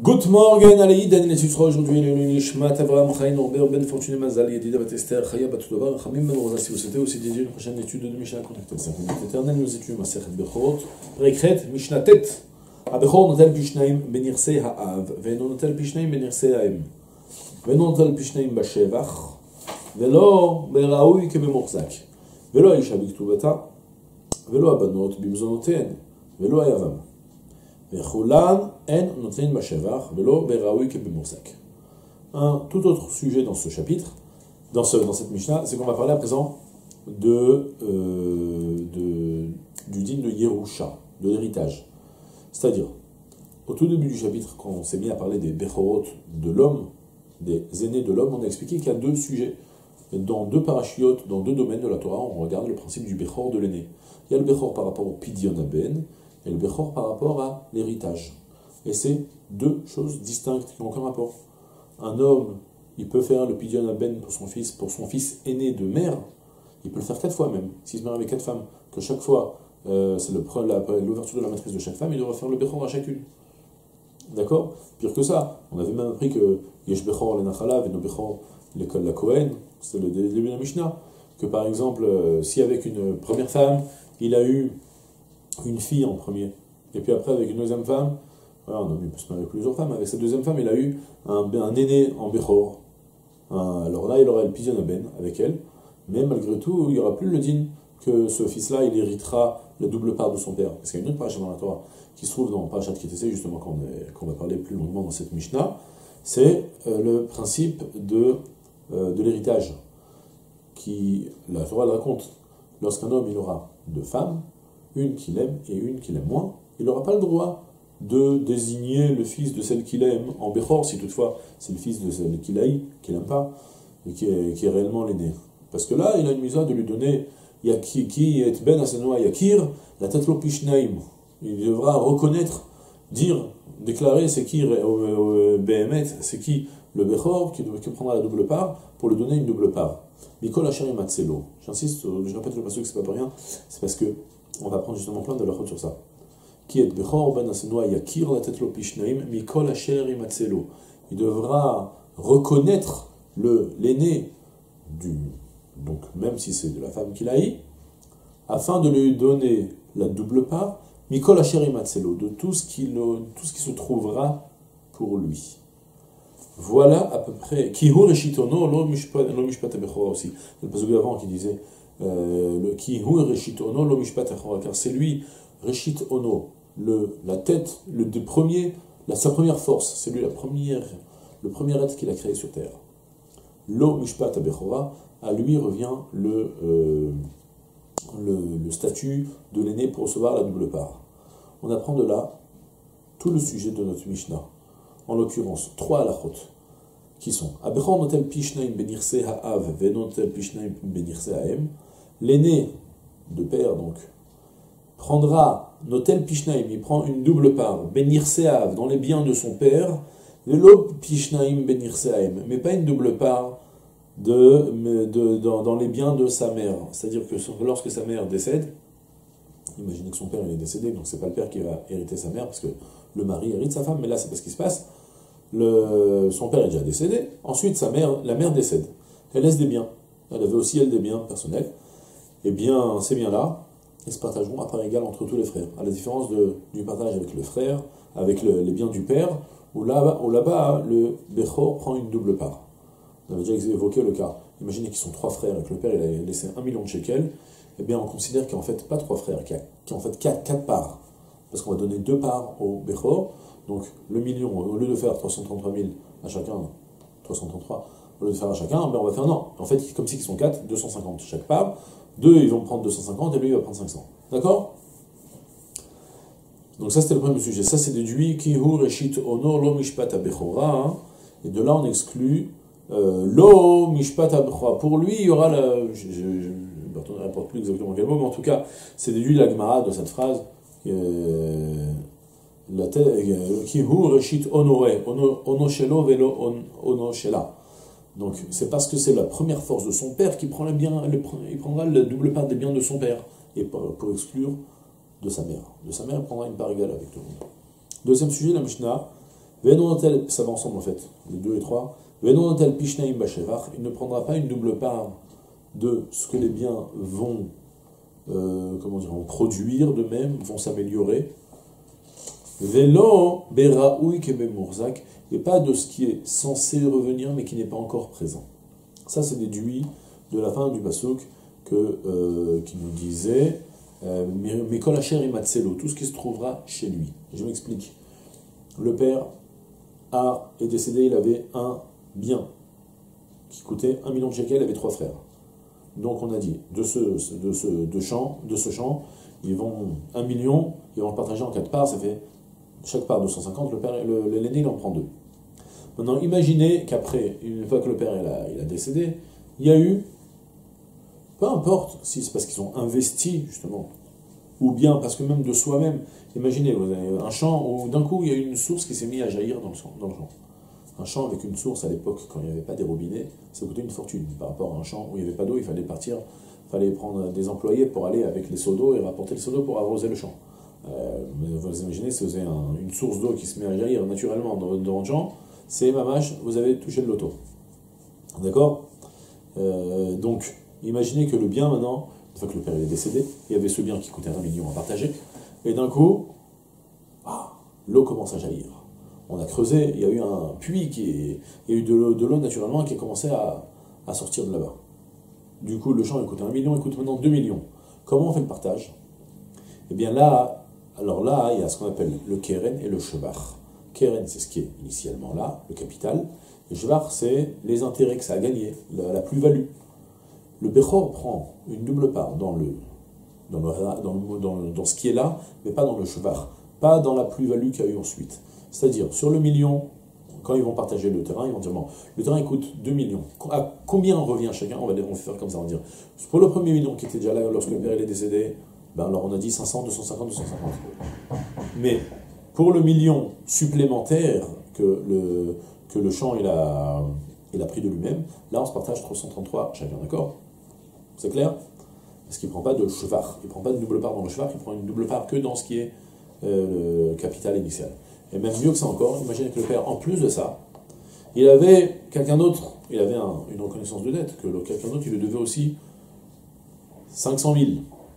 Good morning, Alaïd, Daniel Susra, aujourd'hui, le Nishmat, Avraham, Chaim, Norbert, Ben Fortuné, Mazal, Yedida, Batester, Chaya, Batudovar, Chamim, Ben Rosa, si vous souhaitez aussi dédier une prochaine étude de Mishnah connectée à 5 minutes éternelles, nous étudions Masechet Bechorot, Prekhet, Mishnatet, Abechor notel Pishnaim, Benirse Ha'av, Veno notel Pishnaim, Benirse Ha'em, Veno notel Pishnaim, Bashevach, Velo, Beraoui, Kebemorzac, Velo Aisha, Biktubata, Velo Abanot, Bimzonoten, Velo Ayavam. Un tout autre sujet dans ce chapitre, dans cette Mishnah, c'est qu'on va parler à présent du digne de Yerusha, de l'héritage. C'est-à-dire, au tout début du chapitre, quand on s'est mis à parler des Bechorot de l'homme, des aînés de l'homme, on a expliqué qu'il y a deux sujets. Dans deux parachiotes, dans deux domaines de la Torah, on regarde le principe du Bechor de l'aîné. Il y a le Bechor par rapport au Pidyon Aben, et le Bechor par rapport à l'héritage. Et c'est deux choses distinctes qui n'ont aucun rapport. Un homme, il peut faire le Pidyon Aben pour son fils aîné de mère, il peut le faire 4 fois même. S'il se marie avec 4 femmes, que chaque fois, c'est l'ouverture de la matrice de chaque femme, il devra faire le Bechor à chacune. D'accord? Pire que ça, on avait même appris que Yesh Bechor le Nachalav et no Bechor la Kohen, c'est le début de la Mishnah, que par exemple, si avec une première femme, il a eu une fille en premier, et puis après avec une deuxième femme, voilà, un homme peut se marier avec plusieurs femmes, avec cette deuxième femme il a eu un aîné en Bechor, alors là il aura le Pidyon Aben avec elle, mais malgré tout il n'y aura plus le din que ce fils-là il héritera la double part de son père, parce qu'il y a une autre paracha dans la Torah qui se trouve dans Parashat Kitessé, justement qu'on va parler plus longuement dans cette Mishnah, c'est le principe de l'héritage, qui la Torah le raconte, lorsqu'un homme il aura 2 femmes, une qu'il aime et une qu'il aime moins, il n'aura pas le droit de désigner le fils de celle qu'il aime en Bechor, si toutefois c'est le fils de celle qu'il aime pas, et qui est réellement l'aîné. Parce que là, il a une misa de lui donner qui est ben asenoa yakir, la tatlo pishnaim. Il devra reconnaître, déclarer c'est qui behemet, c'est qui le Bechor, qui prendra la double part, pour lui donner une double part. Mikol Asher Matzelo. J'insiste, je répète le passage que c'est pas pour rien, c'est parce que on va prendre justement plein de lachot sur ça. Qui est Bechor ben asenoa yakir la tatlo pishnaim, Mikol Asher Matzelo. Il devra reconnaître l'aîné donc même si c'est de la femme qu'il a eu, afin de lui donner la double part, Mikol Asher Matzelo, de tout ce qui se trouvera pour lui. Voilà à peu près. Kihu reshitono lo mishpat bechora aussi. Le passage avant qui disait le Kihu reshitono lo mishpat bechora, car c'est lui reshitono, la tête, sa première force, c'est lui le premier être qu'il a créé sur terre. Lo mishpat bechora, à lui revient le statut de l'aîné pour recevoir la double part. On apprend de là tout le sujet de notre Mishnah. En l'occurrence, 3 halachot, qui sont Abechor notel pishnaim benirse ha'av venotel pishnaim benirse ha'em. L'aîné de père, donc, prendra notel pishnaim, il prend une double part, benirse ha'av, dans les biens de son père, velo pishnaim benirse ha'em, mais pas une double part dans les biens de sa mère. C'est-à-dire que lorsque sa mère décède, imaginez que son père est décédé, donc c'est pas le père qui va hériter sa mère, parce que le mari hérite sa femme, mais là c'est pas ce qui se passe. Son père est déjà décédé, ensuite la mère décède, elle laisse des biens, elle avait aussi elle des biens personnels, et bien ces biens-là, ils se partageront à part égale entre tous les frères, à la différence du partage avec le frère, avec les biens du père, où là-bas le Bechor prend une double part. On avait déjà évoqué le cas, imaginez qu'ils sont 3 frères, et que le père il a laissé 1 million de shekels, et bien on considère qu'il n'y a en fait pas 3 frères, qu'il y a en fait 4 parts, parce qu'on va donner 2 parts au Bechor. Donc le million, au lieu de faire 333 000 à chacun, 333, au lieu de faire à chacun, ben on va faire non. En fait, comme si ils sont 4, 250 chaque part, 2 ils vont prendre 250 et lui il va prendre 500. D'accord? Donc ça c'était le premier sujet. Ça c'est déduit Kihu Reshit Ono Lo Mishpat Bechora. Et de là on exclut Lo Mishpat Bechora. Pour lui il y aura je ne rapporte plus exactement quel mot, mais en tout cas c'est déduit la Gemara de cette phrase. Kihu Reshit Onoe, Ono Shelo Velo Ono Shela. Donc c'est parce que c'est la première force de son père qu'il prend il prendra la double part des biens de son père, et pour exclure de sa mère. De sa mère, il prendra une part égale avec tout le monde. Deuxième sujet, la Mishnah, Venonotel, ça va ensemble en fait, les 2 et 3. Venonotel Pishnaim Bashevach, il ne prendra pas une double part de ce que les biens vont, vont produire de même, vont s'améliorer. Velo Beraoui Kebemurzak, et pas de ce qui est censé revenir mais qui n'est pas encore présent. Ça, c'est déduit de la fin du Pasuk qui nous disait Mikol Asher Imatselo, tout ce qui se trouvera chez lui. Je m'explique. Le père est décédé, il avait un bien qui coûtait 1 million de shekels, il avait 3 frères. Donc on a dit, de ce champ, ils vont 1 million, ils vont le partager en 4 parts, ça fait chaque part 250, l'aîné il en prend 2. Maintenant imaginez qu'après, une fois que le père il a décédé, il y a eu, peu importe si c'est parce qu'ils ont investi justement, ou bien parce que même de soi-même, imaginez, vous avez un champ où d'un coup il y a une source qui s'est mise à jaillir dans le champ. Un champ avec une source à l'époque, quand il n'y avait pas des robinets, ça coûtait une fortune. Par rapport à un champ où il n'y avait pas d'eau, il fallait prendre des employés pour aller avec les seaux d'eau et rapporter les seaux d'eau pour arroser le champ. Vous imaginez, si vous avez une source d'eau qui se met à jaillir naturellement dans votre champ, c'est mamache, vous avez touché le loto. D'accord. Donc, imaginez que le bien maintenant, une fois que le père est décédé, il y avait ce bien qui coûtait 1 million à partager, et d'un coup, l'eau commence à jaillir. On a creusé, il y a eu un puits, il y a eu de l'eau naturellement qui a commencé à sortir de là-bas. Du coup, le champ il coûtait 1 million, il coûte maintenant 2 millions. Comment on fait le partage? Eh bien là, il y a ce qu'on appelle le keren et le shevach. Keren, c'est ce qui est initialement là, le capital, et shevach, c'est les intérêts que ça a gagné, la plus-value. Le Bechor prend une double part dans ce qui est là, mais pas dans le shevach, pas dans la plus-value qu'il y a eu ensuite. C'est-à-dire, sur le million, quand ils vont partager le terrain, ils vont dire, bon, le terrain il coûte 2 millions. À combien on revient chacun? On va faire comme ça, on va dire. Pour le premier million qui était déjà là lorsque le père est décédé, alors on a dit 500, 250, 250. Mais pour le million supplémentaire que le champ il a pris de lui-même, là on se partage 333 chacun, d'accord? C'est clair? Parce qu'il ne prend pas de shvar, il ne prend pas de double part dans le shvar, il prend une double part que dans ce qui est le capital initial. Et même mieux que ça encore, imaginez que le père, en plus de ça, il avait quelqu'un d'autre, il avait une reconnaissance de dette, que quelqu'un d'autre, il lui devait aussi 500 000.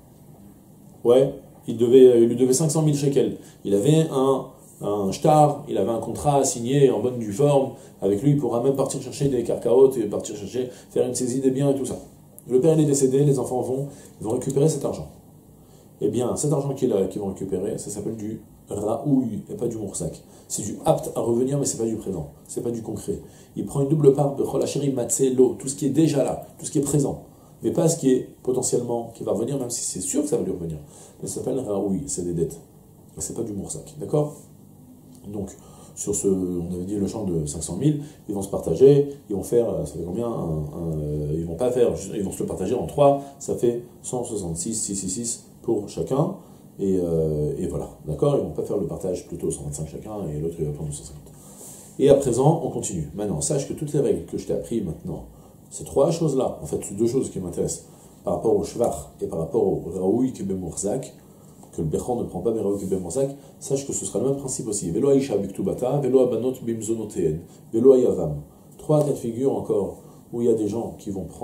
Ouais, il lui devait 500 000 shekels. Il avait un shtar, il avait un contrat signé en bonne due forme, avec lui, il pourra même partir chercher des carcaotes, et faire une saisie des biens et tout ça. Le père il est décédé, les enfants ils vont récupérer cet argent. Eh bien, cet argent qu'ils vont récupérer, ça s'appelle du raoui et pas du moursak. C'est du apte à revenir, mais c'est pas du présent, c'est pas du concret. Il prend une double part de cholacheri matzelo, tout ce qui est déjà là, tout ce qui est présent, mais pas ce qui est potentiellement qui va revenir, même si c'est sûr que ça va lui revenir. Mais ça s'appelle raoui, c'est des dettes, mais c'est pas du moursak, d'accord? Donc, on avait dit le champ de 500 000, ils vont se partager, ils vont faire, ça fait combien ils vont se le partager en 3, ça fait 166, 666 pour chacun, et voilà, d'accord? Ils vont pas faire le partage plutôt 125 chacun, et l'autre il va prendre 250. Et à présent, on continue. Maintenant, sache que toutes les règles que je t'ai appris maintenant, ces 3 choses-là, en fait, ces 2 choses qui m'intéressent, par rapport au shvar et par rapport au raoui kebemurzak, que le Bechor ne prend pas Beraoui kebemurzak, sache que ce sera le même principe aussi. Velo aisha biktubata, velo abanot bimzonoteen, velo ayavam. 3 cas de figure encore, où il y a des gens qui vont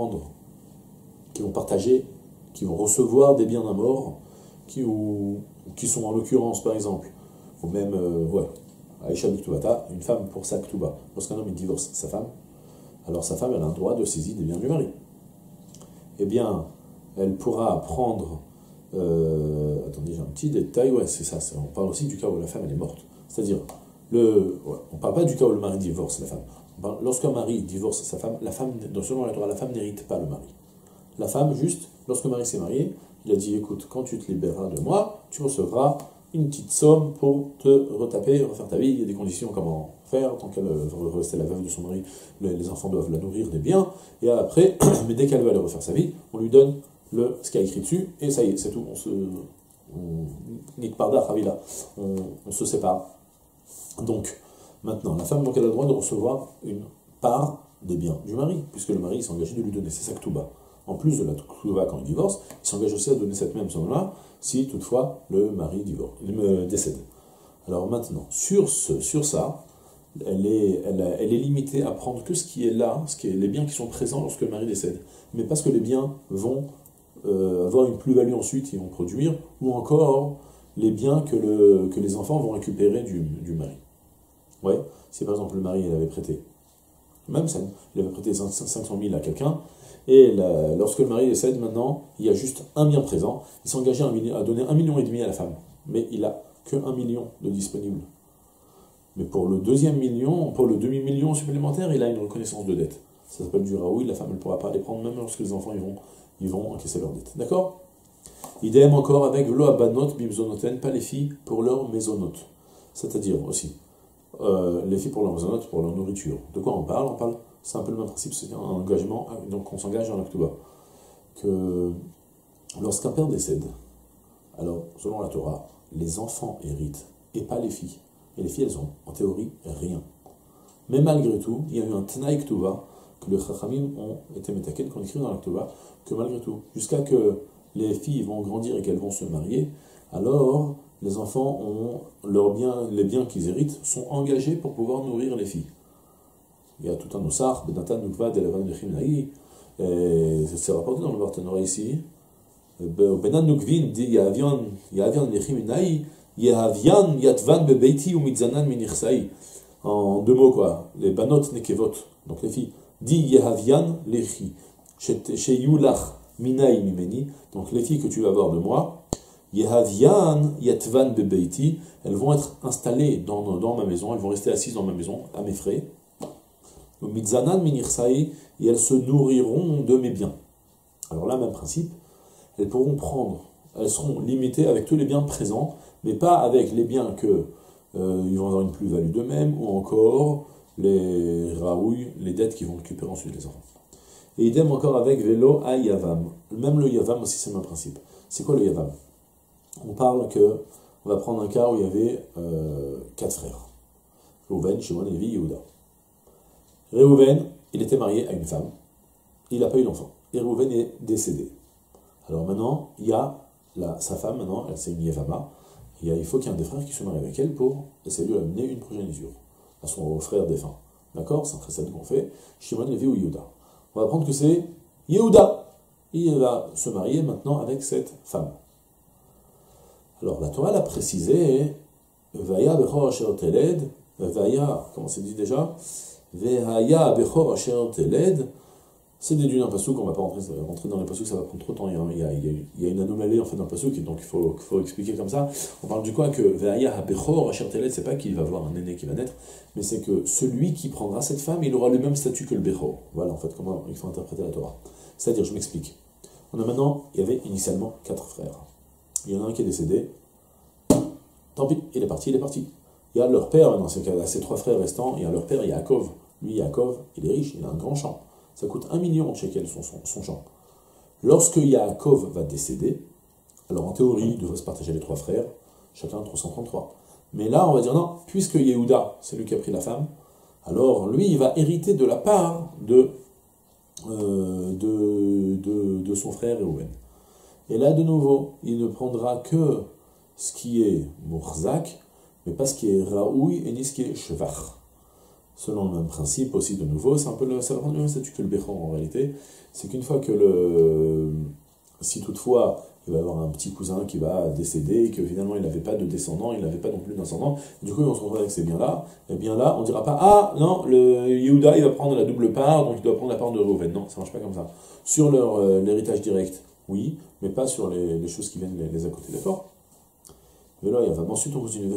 partager, qui vont recevoir des biens d'un mort, qui sont en l'occurrence, par exemple, ou même, Aisha Biktubata, une femme pour sa Ktuba. Lorsqu'un homme il divorce sa femme, alors sa femme elle a un droit de saisie des biens du mari. Eh bien, elle pourra prendre. Attendez, j'ai un petit détail, c'est ça. On parle aussi du cas où la femme elle est morte. C'est-à-dire, on ne parle pas du cas où le mari divorce la femme. Lorsqu'un mari divorce sa femme, selon la Torah, la femme n'hérite pas le mari. La femme, juste, lorsque le mari s'est marié, il a dit, écoute, quand tu te libéreras de moi, tu recevras une petite somme pour te retaper, refaire ta vie. Il y a des conditions comment faire, tant qu'elle va rester la veuve de son mari, les enfants doivent la nourrir des biens, et après, mais dès qu'elle va aller refaire sa vie, on lui donne ce qu'il y a écrit dessus, et ça y est, c'est tout, on se sépare. Donc, maintenant, la femme, donc, elle a le droit de recevoir une part des biens du mari, puisque le mari s'est engagé de lui donner, c'est sa Ktuba. En plus de la Ktuba quand il divorce, il s'engage aussi à donner cette même somme-là, si toutefois le mari décède. Alors maintenant, sur ça, elle est limitée à prendre que ce qui est là, les biens qui sont présents lorsque le mari décède. Mais parce que les biens vont avoir une plus-value ensuite, ils vont produire, ou encore les biens que les enfants vont récupérer du mari. Ouais, si par exemple le mari il avait prêté, même ça, il avait prêté 500 000 à quelqu'un, et lorsque le mari décède maintenant, il y a juste un bien présent, il s'est engagé à donner 1,5 million à la femme, mais il a que 1 million de disponible. Mais pour le deuxième million, pour le demi-million supplémentaire, il a une reconnaissance de dette. Ça s'appelle du raoui, la femme ne pourra pas les prendre même lorsque les enfants ils vont encaisser leur dette. D'accord? Idem encore avec lo abanot bibzonoten, pas les filles pour leur mésonote. C'est-à-dire aussi, les filles pour leur mésonote, pour leur nourriture. De quoi on parle, c'est un peu le même principe, c'est un engagement, donc on s'engage dans l'actuba. Que lorsqu'un père décède, alors selon la Torah, les enfants héritent et pas les filles. Et les filles, elles ont, en théorie, rien. Mais malgré tout, il y a eu un Tnaï Ktuba, que les Chachamim ont été métaken, qu'on écrit dans la Ktuba, que malgré tout, jusqu'à que les filles vont grandir et qu'elles vont se marier, alors les enfants ont les biens qu'ils héritent sont engagés pour pouvoir nourrir les filles. Il y a tout un Ossar, Benatan, Nukva, Delavan, Nechim, et c'est rapporté dans le Barthénora ici. Benan Nukvin dit Yahavian, Nechim, Yehavian yatvan bebeiti ou mitzanan minichsaï. En deux mots, quoi. Les banot nekevot, donc les filles. Di Yehavian lechi. Sheyulach minaï mimeni. Donc les filles que tu vas avoir de moi. Yehavian yatvan bebeiti. Elles vont être installées dans ma maison. Elles vont rester assises dans ma maison, à mes frais. Ou mitzanan minichsaï. Et elles se nourriront de mes biens. Alors là, même principe. Elles pourront prendre. Elles seront limitées avec tous les biens présents, mais pas avec les biens que ils vont avoir une plus-value d'eux-mêmes, ou encore les raouilles, les dettes qu'ils vont récupérer ensuite les enfants. Et idem encore avec vélo à yavam. Même le yavam aussi c'est le même principe. C'est quoi le yavam? On va prendre un cas où il y avait 4 frères. Reuven, Shimon, Lévi, Yehuda. Reuven, il était marié à une femme, il n'a pas eu d'enfant. Et Reuven est décédé. Alors maintenant, il y a sa femme, maintenant, c'est une Yevama, il faut qu'il y ait un des frères qui se marie avec elle pour essayer de lui amener une progéniture à son frère défunt. D'accord? C'est un précédent qu'on fait. Shimon, Lévi ou Yehuda. On va apprendre que c'est Yehuda. Il va se marier maintenant avec cette femme. Alors la Torah l'a précisé, Vaya bechor asher teled, Vaya, comment c'est dit déjà? Vaya bechor asher teled. C'est déduit d'un passouk, on ne va pas rentrer dans les passouks, ça va prendre trop de temps. Il y a une anomalie en fait dans le passouk, donc il faut expliquer comme ça. On parle du quoi? Que Ve'aya ha-bechor asher teled, c'est pas qu'il va avoir un aîné qui va naître, mais c'est que celui qui prendra cette femme, il aura le même statut que le bechor. Voilà en fait comment il faut interpréter la Torah. C'est-à-dire, je m'explique. Il y avait initialement 4 frères. Il y en a un qui est décédé. Tant pis, il est parti. Il y a leur père, dans ces 3 frères restants, il y a leur père Yaakov. Lui, Yaakov, il est riche, il a un grand champ. Ça coûte 1 million de shekels son champ. Lorsque Yaakov va décéder, alors en théorie, il devrait se partager les 3 frères, chacun 333. Mais là, on va dire non, puisque Yehuda, c'est lui qui a pris la femme, alors lui, il va hériter de la part de son frère Reuven. Et là, de nouveau, il ne prendra que ce qui est Mourzak, mais pas ce qui est Raoui et ni ce qui est Shevach. Selon le même principe aussi, de nouveau, ça va prendre le même statut que le Bechor en réalité. C'est qu'une fois que si toutefois il va y avoir un petit cousin qui va décéder et que finalement il n'avait pas de descendant, il n'avait pas non plus d'ascendant, du coup on se retrouve avec ces biens-là, et bien là on ne dira pas ah non, le Yehuda il va prendre la double part, donc il doit prendre la part de Reuven. Non, ça ne marche pas comme ça. Sur l'héritage direct, oui, mais pas sur les choses qui viennent les à côté, d'accord? Ensuite on continue.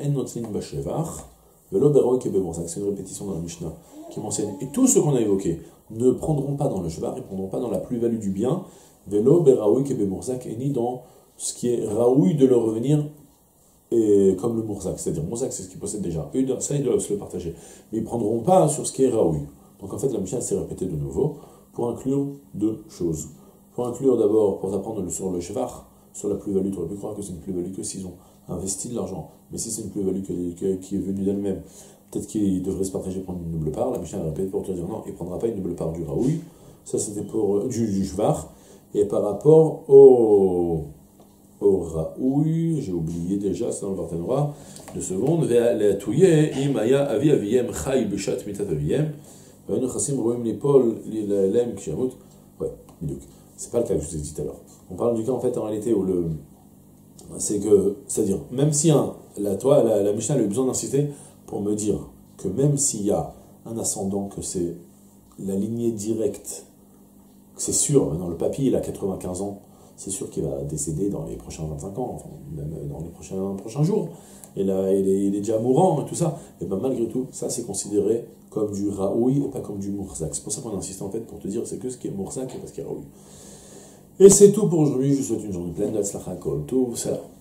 C'est une répétition dans la Mishnah qui m'enseigne. Et tous ceux qu'on a évoqués ne prendront pas dans le Shvar, ils ne prendront pas dans la plus-value du bien, Velo Beraoui Kebe Mourzak, et ni dans ce qui est Raoui de leur revenir et comme le Mourzak. C'est-à-dire, Mourzak, c'est ce qu'ils possèdent déjà. Eux, ça, ils doivent se le partager. Mais ils ne prendront pas sur ce qui est Raoui. Donc en fait, la Mishnah s'est répétée de nouveau pour inclure 2 choses. Pour inclure d'abord, pour t'apprendre sur le Shvar, sur la plus-value, tu aurais pu croire que c'est une plus-value que s'ils ont investi de l'argent. Mais si c'est une plus-value qui est venue d'elle-même, peut-être qu'il devrait se partager prendre une double part. La Mishnah répète pour te dire non, il ne prendra pas une double part du Raoui. Ça, c'était pour du Shvar. Et par rapport au au Raoui, j'ai oublié déjà, c'est dans le Vartanora, 2 secondes, Ve'ale Touye, Imaya Avi Aviyem, Chai Bishat Mitat Aviyem, Ve'anu Chassim Roim Lipol, Lilem Kishamut. Ouais, biduk. C'est pas le cas que je vous ai dit tout à l'heure. On parle du cas en fait en réalité où le. C'est-à-dire, même si la Mishnah a eu besoin d'insister pour me dire que même s'il y a un ascendant, que c'est la lignée directe, que c'est sûr, dans le papy il a 95 ans, c'est sûr qu'il va décéder dans les prochains 25 ans, enfin, même dans les prochains jours, et là il est déjà mourant et tout ça, et bien malgré tout, ça c'est considéré comme du Raoui et pas comme du Mourzak. C'est pour ça qu'on insiste en fait pour te dire c'est que ce qui est Mourzak et pas ce qui est Raoui. Et c'est tout pour aujourd'hui, je vous souhaite une journée pleine de Hatzlacha Kol Tov, salam.